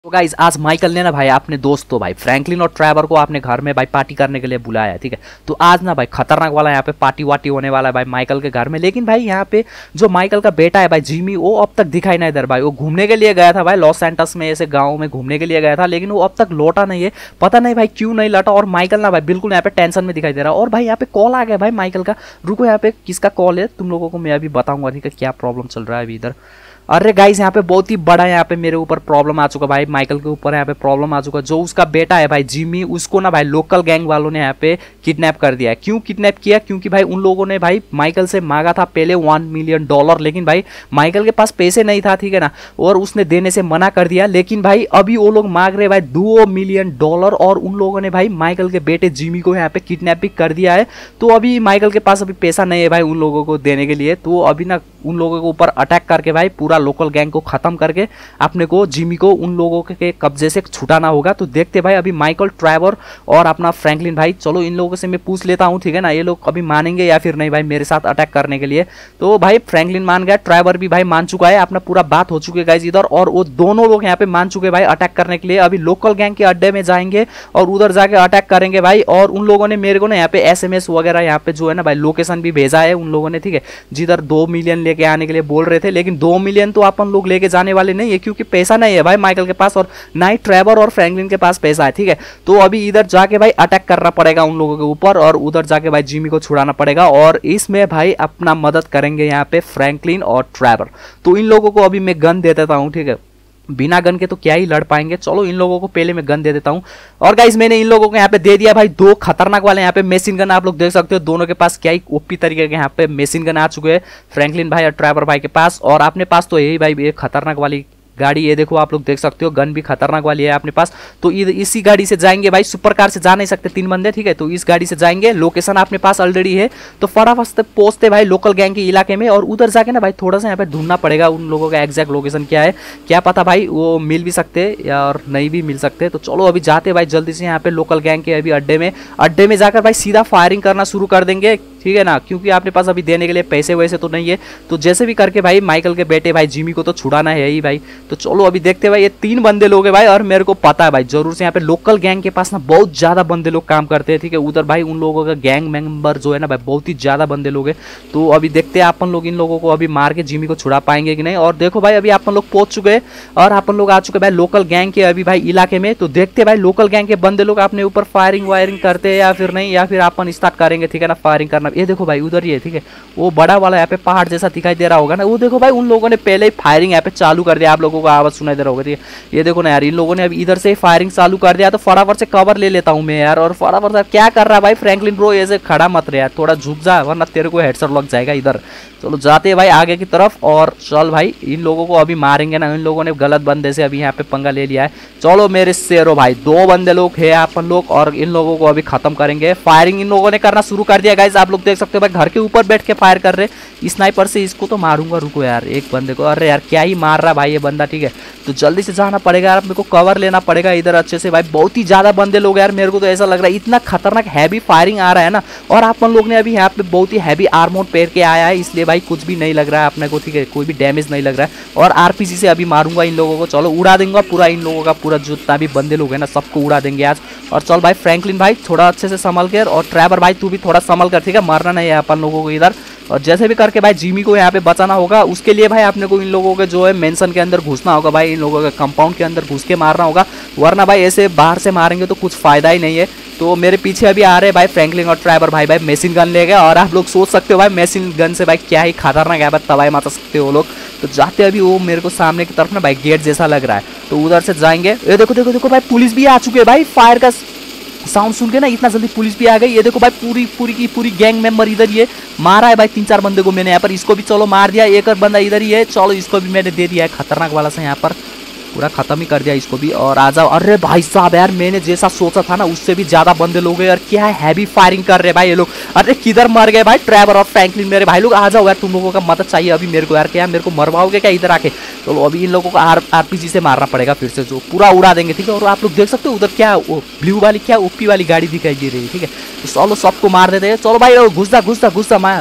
तो गाइज आज माइकल ने ना भाई अपने दोस्तों भाई फ्रैंकलिन और ट्रेवर को अपने घर में भाई पार्टी करने के लिए बुलाया है। ठीक है, तो आज ना भाई खतरनाक वाला यहाँ पे पार्टी वार्टी होने वाला है भाई माइकल के घर में। लेकिन भाई यहाँ पे जो माइकल का बेटा है भाई जिमी, वो अब तक दिखाई नहीं दे रहा भाई। वो घूमने के लिए गया था भाई लॉस एंटस में, ऐसे गाँव में घूमने के लिए गया था, लेकिन वो अब तक लौटा नहीं है। पता नहीं भाई क्यों नहीं लौटा। और माइकल ना भाई बिल्कुल यहाँ पे टेंशन में दिखाई दे रहा है। और भाई यहाँ पे कॉल आ गया भाई माइकल का। रुको, यहाँ पे किसका कॉल है तुम लोगों को मैं अभी बताऊंगा। ठीक है, क्या प्रॉब्लम चल रहा है अभी इधर। अरे गाइस यहाँ पे बहुत ही बड़ा यहाँ पे मेरे ऊपर प्रॉब्लम आ चुका भाई, माइकल के ऊपर यहाँ पे प्रॉब्लम आ चुका। जो उसका बेटा है भाई जिमी, उसको ना भाई लोकल गैंग वालों ने यहाँ पे किडनैप कर दिया है। क्यों किडनैप किया? क्योंकि भाई उन लोगों ने भाई माइकल से मांगा था पहले $1 मिलियन, लेकिन भाई माइकल के पास पैसे नहीं था, ठीक है ना, और उसने देने से मना कर दिया। लेकिन भाई अभी वो लोग मांग रहे भाई $2 मिलियन, और उन लोगों ने भाई माइकल के बेटे जिमी को यहाँ पे किडनैप भी कर दिया है। तो अभी माइकल के पास अभी पैसा नहीं है भाई उन लोगों को देने के लिए। तो अभी ना उन लोगों के ऊपर अटैक करके भाई पूरा लोकल गैंग को खत्म करके अपने को जिमी को उन लोगों के कब्जे से छुटाना होगा। तो देखते भाई अभी माइकल, ट्रेवर और अपना फ्रैंकलिन भाई, चलो इन लोगों से मैं पूछ लेता हूँ, ठीक है ना, ये लोग अभी मानेंगे या फिर नहीं भाई मेरे साथ अटैक करने के लिए। तो भाई फ्रैंकलिन मान गया, ट्रेवर भी भाई मान चुका है, अपना पूरा बात हो चुकी है गाइस इधर। और वो दोनों लोग यहाँ पे मान चुके भाई अटैक करने के लिए। अभी लोकल गैंग के अड्डे में जाएंगे और उधर जाके अटैक करेंगे भाई। और उन लोगों ने मेरे को ना यहाँ पे SMS वगैरह यहाँ पे जो है ना भाई लोकेशन भी भेजा है उन लोगों ने, ठीक है, जिधर 2 मिलियन लेके आने के लिए बोल रहे थे। लेकिन 2 मिलियन तो अपन लोग लेके जाने वाले नहीं है, क्योंकि पैसा नहीं है भाई माइकल के पास और ना ही ट्रेवर और फ्रैंकलिन के पास पैसा है। ठीक है, तो अभी इधर जाके भाई अटैक करना पड़ेगा उन लोगों के ऊपर और उधर जाके भाई जिमी को छुड़ाना पड़ेगा। और इसमें भाई अपना मदद करेंगे यहाँ पे फ्रैंकलिन और ट्रेवर। तो इन लोगों को अभी मैं गन दे देता हूँ, ठीक है, बिना गन के तो क्या ही लड़ पाएंगे। चलो इन लोगों को पहले मैं गन दे देता हूं। और गाइस मैंने इन लोगों को यहाँ पे दे दिया भाई 2 खतरनाक वाले यहाँ पे मशीन गन। आप लोग देख सकते हो दोनों के पास क्या ही ओपी तरीके के यहाँ पे मशीन गन आ चुके हैं, फ्रैंकलिन भाई और ट्रेवर भाई के पास। और अपने पास तो यही भाई एक खतरनाक वाली गाड़ी, ये देखो आप लोग देख सकते हो, गन भी खतरनाक वाली है अपने पास। तो इसी गाड़ी से जाएंगे भाई, सुपर कार से जा नहीं सकते 3 बंदे, ठीक है, तो इस गाड़ी से जाएंगे। लोकेशन अपने पास ऑलरेडी है, तो फटाफट से पहुंचते भाई लोकल गैंग के इलाके में। और उधर जाके ना भाई थोड़ा सा यहाँ पे ढूंढना पड़ेगा उन लोगों का एग्जैक्ट लोकेशन क्या है। क्या पता भाई वो मिल भी सकते या और नहीं भी मिल सकते। तो चलो अभी जाते भाई जल्दी से यहाँ पे लोकल गैंग के अभी अड्डे में जाकर भाई सीधा फायरिंग करना शुरू कर देंगे, ठीक है ना, क्योंकि आपके पास अभी देने के लिए पैसे वैसे तो नहीं है। तो जैसे भी करके भाई माइकल के बेटे भाई जिमी को तो छुड़ाना है ही भाई। तो चलो अभी देखते भाई, ये 3 बंदे लोग हैं भाई। और मेरे को पता है भाई जरूर से यहाँ पे लोकल गैंग के पास ना बहुत ज्यादा बंदे लोग काम करते हैं, ठीक है, उधर भाई उन लोगों का गैंग मेंबर जो है ना भाई बहुत ही ज्यादा बंदे लोग हैं। तो अभी देखते हैं अपन लोग इन लोगों को अभी मार के जिमी को छुड़ा पाएंगे कि नहीं। और देखो भाई अभी अपन लोग पहुंच चुके हैं और अपन लोग आ चुके भाई लोकल गैंग के अभी भाई इलाके में। तो देखते भाई लोकल गैंग के बंदे लोग अपने ऊपर फायरिंग वायरिंग करते हैं या फिर नहीं, या फिर अपन स्टार्ट करेंगे, ठीक है ना, फायरिंग करना। ये देखो भाई उधर ही है, ठीक है, वो बड़ा वाला यहाँ पे पहाड़ जैसा दिखाई दे रहा होगा ना, वो देखो भाई उन लोगों ने पहले ही फायरिंग यहाँ पे चालू कर दिया। आप लोगों को आवाज सुनाई दे रहा होगा, ठीक है, ये देखो ना यार, इन लोगों ने अभी इधर से फायरिंग चालू कर दिया। तो फटाफट से कवर ले लेता हूँ मैं यार। और फटाफट से क्या कर रहा है भाई फ्रैंकलिन ब्रो, ऐसे खड़ा मत रहे यार, थोड़ा झुक जा वरना तेरे को हेडशॉट लग जाएगा इधर। चलो जाते हैं भाई आगे की तरफ। और चल भाई इन लोगों को अभी मारेंगे ना, इन लोगों ने गलत बंदे से अभी यहाँ पे पंगा ले लिया है। चलो मेरे शेरों भाई 2 बंदे लोग है अपन लोग और इन लोगों को अभी खत्म करेंगे। फायरिंग इन लोगों ने करना शुरू कर दिया गाइस, आप लोग देख सकते हो भाई घर के ऊपर बैठ के फायर कर रहे स्नाइपर से। इसको तो मारूंगा, रुको यार एक बंदे को। अरे यार क्या ही मार रहा भाई ये बंदा, ठीक है, तो जल्दी से जाना पड़ेगा यार, मेरे को कवर लेना पड़ेगा इधर अच्छे से भाई। बहुत ही ज्यादा बंदे लोग यार, मेरे को तो ऐसा लग रहा है इतना खतरनाक हैवी फायरिंग आ रहा है ना। और अपन लोग ने अभी यहाँ पे बहुत ही हैवी आर्मर पहन के आया है, इसलिए भाई कुछ भी नहीं लग रहा है अपने को, ठीक है, कोई भी डैमेज नहीं लग रहा है। और RPG से अभी मारूंगा इन लोगों को। चलो उड़ा देंगे पूरा इन लोगों का, पूरा जितना भी बंदे लोग हैं ना सबको उड़ा देंगे आज। और चल भाई फ्रैंकलिन भाई थोड़ा अच्छे से संभल कर, और ट्रेवर भाई तू भी थोड़ा संभल कर, ठीक है, मरना नहीं है अपन लोगों को इधर। और जैसे भी करके भाई जिमी को यहाँ पे बचाना होगा, उसके लिए भाई अपने को इन लोगों के जो है मेंशन के अंदर घुसना होगा भाई, इन लोगों के कंपाउंड के अंदर घुस के मारना होगा, वरना भाई ऐसे बाहर से मारेंगे तो कुछ फायदा ही नहीं है। तो मेरे पीछे अभी आ रहे भाई फ्रैंकलिन और ट्रेवर भाई मशीन गन ले गए। और आप लोग सोच सकते हो भाई मशीन गन से भाई क्या ही खतरनाक है भाई, तबाही मचा सकते हो लोग। तो जाते अभी वो मेरे को सामने की तरफ ना भाई गेट जैसा लग रहा है, तो उधर से जाएंगे। ये देखो देखो देखो भाई पुलिस भी आ चुके हैं भाई, फायर का साउंड सुन के ना इतना जल्दी पुलिस भी आ गई। ये देखो भाई पूरी गैंग मेंबर इधर ही है, मारा है भाई 3-4 बंदे को मैंने यहाँ पर। इसको भी चलो मार दिया, एक और बंदा इधर ही है, चलो इसको भी मैंने दे दिया है खतरनाक वाला से यहाँ पर, पूरा खत्म ही कर दिया इसको भी। और आ जाओ। अरे भाई साहब यार मैंने जैसा सोचा था ना उससे भी ज्यादा बंदे लोग हैं यार, क्या है हैवी फायरिंग कर रहे भाई ये लोग। अरे किधर मर गए भाई ट्रेवर और फ्रैंकलिन मेरे भाई लोग, आ जाओ यार, तुम लोगों का मदद चाहिए अभी मेरे को यार। क्या मेरे को मरवाओगे क्या इधर आके? चलो अभी इन लोगों को RPG से मारना पड़ेगा फिर से, जो पूरा उड़ा देंगे, ठीक है। और आप लोग देख सकते हो उधर क्या ब्लू वाली क्या OP वाली गाड़ी दिखाई दे रही है, ठीक है, तो चलो सबको मार देते हैं। चलो भाई घुसता मार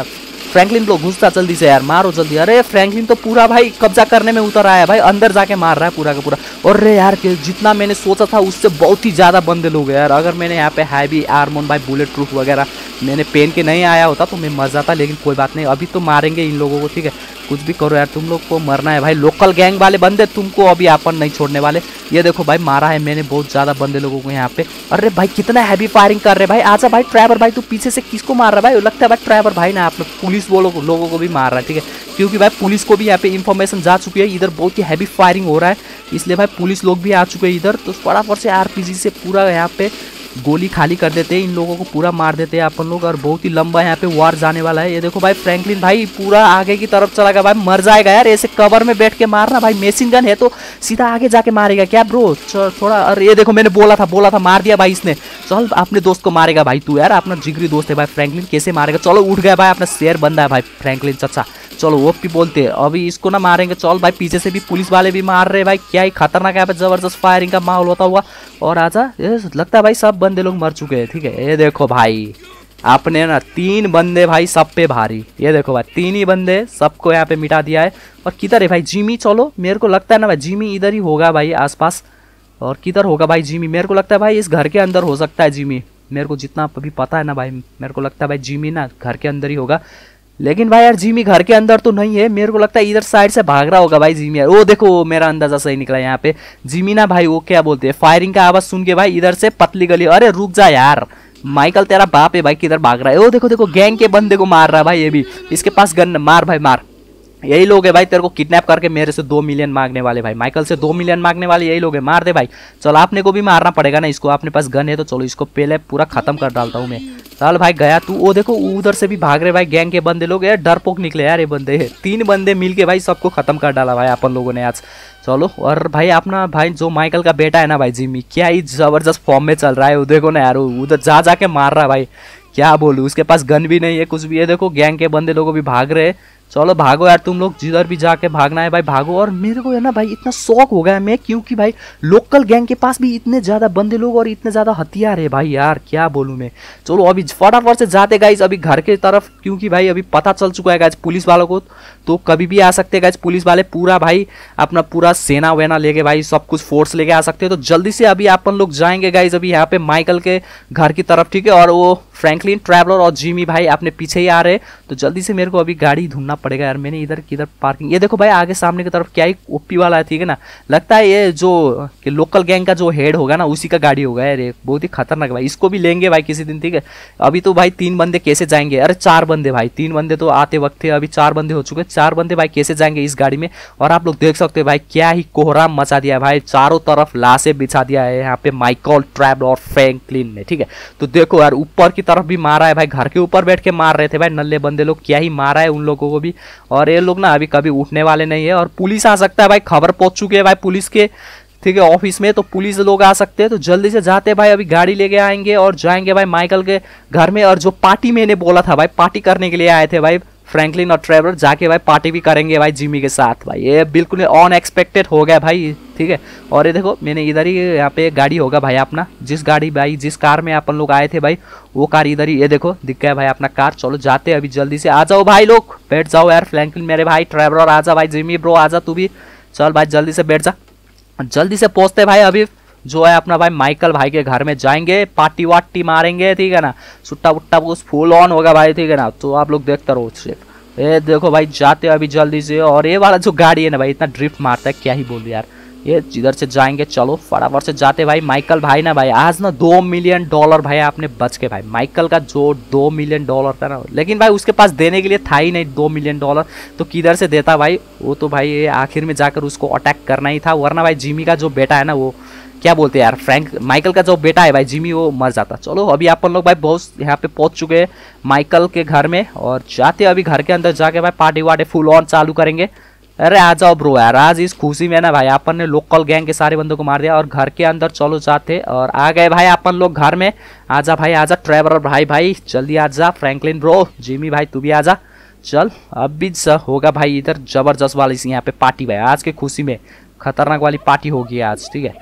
फ्रैंकलिन ब्रो घुसता जल्दी से यार, मारो जल्दी। अरे फ्रैंकलिन तो पूरा भाई कब्जा करने में उतर आया है भाई, अंदर जाके मार रहा है पूरा का पूरा। और रे यार जितना मैंने सोचा था उससे बहुत ही ज़्यादा बंदे लोग यार। अगर मैंने यहाँ पे हैवी आर्मर भाई बुलेट प्रूफ वगैरह मैंने पहन के नहीं आया होता तो मैं मर जाता, लेकिन कोई बात नहीं, अभी तो मारेंगे इन लोगों को, ठीक है। कुछ भी करो यार, तुम लोग को मरना है भाई, लोकल गैंग वाले बंदे तुमको अभी अपन नहीं छोड़ने वाले। ये देखो भाई मारा है मैंने बहुत ज़्यादा बंदे लोगों को यहाँ पे। अरे भाई कितना हैवी फायरिंग कर रहे भाई, आजा भाई ट्रैवर भाई, तू पीछे से किसको मार रहा है भाई? लगता है भाई ट्रैवर भाई ना आपने पुलिस लोगों को भी मार रहा है, ठीक है, क्योंकि भाई पुलिस को भी यहाँ पे इन्फॉर्मेशन जा चुकी है, इधर बहुत ही हैवी फायरिंग हो रहा है, इसलिए भाई पुलिस लोग भी आ चुके हैं इधर। तो फटाफट से आरपीजी से पूरा यहाँ पे गोली खाली कर देते हैं, इन लोगों को पूरा मार देते हैं अपन लोग। और बहुत ही लंबा यहाँ पे वार जाने वाला है। ये देखो भाई फ्रैंकलिन भाई पूरा आगे की तरफ चला गया भाई, मर जाएगा यार, ऐसे कवर में बैठ के मारना भाई, मशीन गन है तो सीधा आगे जाके मारेगा क्या ब्रो? थोड़ा, अरे ये देखो मैंने बोला था मार दिया भाई इसने। चल अपने दोस्त को मारेगा भाई तू यार, अपना जिगरी दोस्त है भाई फ्रैंकलिन, कैसे मारेगा? चलो उठ गया भाई, अपना शेर बंदा है भाई फ्रैंकलिन चचा। चलो वो भी बोलते हैं अभी इसको ना मारेंगे। चल भाई पीछे से भी पुलिस वाले भी मार रहे भाई, क्या ही खतरनाक यहाँ पे जबरदस्त फायरिंग का माहौल होता हुआ। और आजा, ये लगता है भाई सब बंदे लोग मर चुके हैं, ठीक है। ये देखो भाई आपने ना 3 बंदे भाई सब पे भारी, ये देखो भाई 3 ही बंदे सबको यहाँ पे मिटा दिया है। और किधर है भाई जिमी? चलो मेरे को लगता है ना भाई जिमी इधर ही होगा भाई आसपास। और किधर होगा भाई जिमी? मेरे को लगता है भाई इस घर के अंदर हो सकता है जिमी, मेरे को जितना अभी पता है ना भाई, मेरे को लगता है भाई जिमी ना घर के अंदर ही होगा। लेकिन भाई यार जिमी घर के अंदर तो नहीं है, मेरे को लगता है इधर साइड से भाग रहा होगा भाई जिमी यार। ओ देखो मेरा अंदाजा सही निकला यहाँ पे, जिमी ना भाई वो क्या बोलते हैं, फायरिंग का आवाज सुन के भाई इधर से पतली गली। अरे रुक जा यार माइकल, तेरा बाप है भाई, किधर भाग रहा है? ओ देखो देखो गैंग के बंदे को मार रहा है भाई, ये भी इसके पास गन, मार भाई मार। यही लोग है भाई तेरे को किडनैप करके मेरे से 2 मिलियन मांगने वाले भाई, माइकल से 2 मिलियन मांगने वाले यही लोग है, मार दे भाई। चलो आपने को भी मारना पड़ेगा ना इसको, आपने पास गन है तो चलो इसको पहले पूरा खत्म कर डालता हूँ मैं। चल भाई गया तू। ओ देखो उधर से भी भाग रहे भाई गैंग के बंदे लोग यार, डरपोक निकले यार ये बंदे, 3 बंदे मिलके भाई सबको खत्म कर डाला भाई अपन लोगों ने आज। चलो और भाई अपना भाई जो माइकल का बेटा है ना भाई जिमी, क्या ही जबरदस्त फॉर्म में चल रहा है, वो देखो ना यार उधर जा जाके मार रहा है भाई, क्या बोलूँ, उसके पास गन भी नहीं है कुछ भी है। देखो गैंग के बंदे लोग भी भाग रहे हैं। चलो भागो यार तुम लोग, जिधर भी जाके भागना है भाई भागो। और मेरे को है ना भाई इतना शौक हो गया मैं, क्योंकि भाई लोकल गैंग के पास भी इतने ज़्यादा बंदे लोग और इतने ज़्यादा हथियार है भाई यार, क्या बोलूँ मैं। चलो अभी फटाफट से जाते गाइज अभी घर के तरफ, क्योंकि भाई अभी पता चल चुका है गाइज पुलिस वालों को, तो कभी भी आ सकते हैं गाइज पुलिस वाले, पूरा भाई अपना पूरा सेना वेना लेके भाई सब कुछ फोर्स लेके आ सकते हैं। तो जल्दी से अभी अपन लोग जाएंगे गाइज अभी यहाँ पे माइकल के घर की तरफ, ठीक है। और वो फ्रैंकलिन, ट्रैवलर और जिमी भाई अपने पीछे ही आ रहे हैं, तो जल्दी से मेरे को अभी गाड़ी ढूंढना पड़ेगा यार। मैंने इधर किधर पार्किंग, ये देखो भाई आगे सामने की तरफ क्या ही ओपी वाला है, ठीक है ना, लगता है ये जो लोकल गैंग का जो हेड होगा ना उसी का गाड़ी होगा यार, ये बहुत ही खतरनाक भाई, इसको भी लेंगे भाई किसी दिन, ठीक है। अभी तो भाई 3 बंदे कैसे जाएंगे? अरे 4 बंदे भाई, 3 बंदे तो आते वक्त थे, अभी 4 बंदे हो चुके हैं, 4 बंदे भाई कैसे जाएंगे इस गाड़ी में? और आप लोग देख सकते हो भाई क्या ही कोहराम मचा दिया है भाई, चारों तरफ लाशें बिछा दिया है यहाँ पे माइकल, ट्रैवलर और फ्रैंकलिन ने, ठीक है। तो देखो यार ऊपर की तरफ भी मारा है भाई, घर के ऊपर बैठ के मार रहे थे भाई नल्ले बंदे लोग, क्या ही मारा है उन लोगों को भी। और ये लोग ना अभी कभी उठने वाले नहीं है, और पुलिस आ सकता है भाई, खबर पहुंच चुकी है भाई पुलिस के, ठीक है, ऑफिस में, तो पुलिस लोग आ सकते हैं। तो जल्दी से जाते हैं भाई, अभी गाड़ी लेके आएंगे और जाएंगे भाई माइकल के घर में। और जो पार्टी मैंने बोला था भाई, पार्टी करने के लिए आए थे भाई फ्रैंकलिन और ट्रैवलर, जाके भाई पार्टी भी करेंगे भाई जिमी के साथ भाई, ये बिल्कुल अनएक्सपेक्टेड हो गया भाई, ठीक है। और ये देखो मैंने इधर ही यहाँ पे गाड़ी होगा भाई अपना, जिस गाड़ी भाई जिस कार में अपन लोग आए थे भाई वो कार इधर ही, ये देखो दिख गया भाई अपना कार। चलो जाते हैं अभी, जल्दी से आ जाओ भाई लोग, बैठ जाओ यार, फ्रैंकलिन मेरे भाई, ट्रैवलर आजा भाई, जिमी ब्रो आजा तू भी, चल भाई जल्दी से बैठ जा। जल्दी से पहुंचते भाई अभी जो है अपना भाई माइकल भाई के घर में जाएंगे, पार्टी वार्टी मारेंगे, ठीक है ना, सुट्टा वुट्टा कुछ फुल ऑन होगा भाई, ठीक है ना। तो आप लोग देखते रहो सिर्फ। ये देखो भाई जाते अभी जल्दी से। और ये वाला जो गाड़ी है ना भाई इतना ड्रिफ्ट मारता है, क्या ही बोल यार, ये जिधर से जाएंगे चलो फटाफट से जाते भाई। माइकल भाई ना भाई आज ना $2 मिलियन भाई आपने बच के भाई, माइकल का जो $2 मिलियन था ना, लेकिन भाई उसके पास देने के लिए था ही नहीं $2 मिलियन, तो किधर से देता भाई, वो तो भाई आखिर में जाकर उसको अटैक करना ही था, वरना भाई जिमी का जो बेटा है ना, वो क्या बोलते हैं यार, फ्रैंक माइकल का जो बेटा है भाई जिमी, वो मर जाता। चलो अभी अपन लोग भाई बहुत यहाँ पे पहुंच चुके हैं माइकल के घर में, और जाते अभी घर के अंदर जाके भाई पार्टी वार्टी फुल ऑन चालू करेंगे। अरे आ जाओ ब्रो यार, आज इस खुशी में ना भाई अपन ने लोकल गैंग के सारे बंदों को मार दिया, और घर के अंदर चलो जाते, और आ गए भाई अपन लोग घर में। आजा भाई आजा, ट्रैवलर भाई भाई जल्दी आजा, फ्रैंकलिन ब्रो, जिमी भाई तू भी आजा, चल अब भी होगा भाई इधर जबरदस्त वाली यहाँ पे पार्टी भाई, आज के खुशी में खतरनाक वाली पार्टी होगी आज, ठीक है।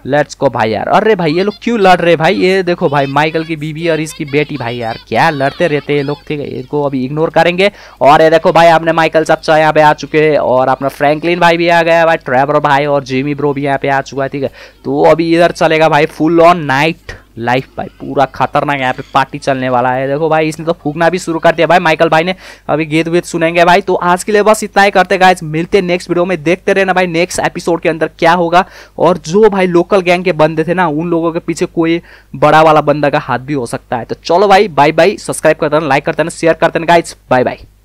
लेट्स को भाई यार। अरे भाई ये लोग क्यों लड़ रहे भाई, ये देखो भाई माइकल की बीबी और इसकी बेटी भाई यार क्या लड़ते रहते हैं ये लोग, ठीक है इनको अभी इग्नोर करेंगे। और ये देखो भाई अपने माइकल चाचा यहाँ पे आ चुके हैं और अपना फ्रैंकलिन भाई भी आ गया भाई, ट्रेवर भाई और जिमी ब्रो भी यहाँ पे आ चुका है, ठीक है। तो अभी इधर चलेगा भाई फुल ऑन नाइट लाइफ भाई, पूरा खतरनाक यहाँ पे पार्टी चलने वाला है। देखो भाई इसने तो फूकना भी शुरू कर दिया भाई माइकल भाई ने, अभी गीत वीत सुनेंगे भाई। तो आज के लिए बस इतना ही करते गाइस, मिलते नेक्स्ट वीडियो में, देखते रहना भाई नेक्स्ट एपिसोड के अंदर क्या होगा। और जो भाई लोकल गैंग के बंदे थे ना, उन लोगों के पीछे कोई बड़ा वाला बंदा का हाथ भी हो सकता है। तो चलो भाई बाय बाय, सब्सक्राइब कर देना, लाइक कर देना, शेयर कर देना गाइस, बाय बाय।